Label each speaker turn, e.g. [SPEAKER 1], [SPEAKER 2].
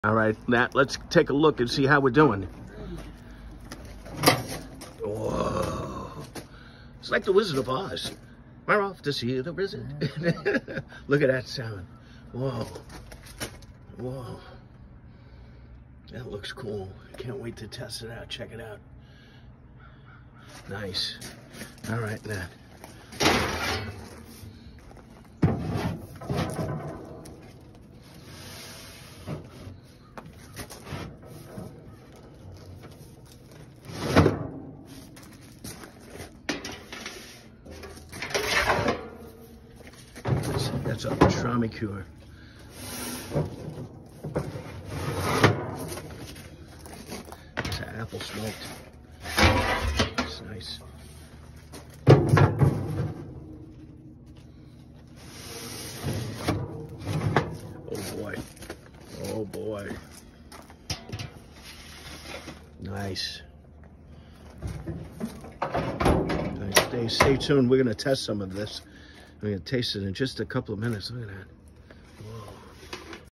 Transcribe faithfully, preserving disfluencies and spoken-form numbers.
[SPEAKER 1] All right, Nat, let's take a look and see how we're doing. Whoa. It's like the Wizard of Oz. We're off to see the wizard. Look at that salmon. Whoa. Whoa. That looks cool. Can't wait to test it out. Check it out. Nice. All right, Nat. That's a pastrami cure. It's an apple smoked. It's nice. Oh boy. Oh boy. Nice. Stay, stay tuned. We're going to test some of this. We're going to taste it in just a couple of minutes. Look at that.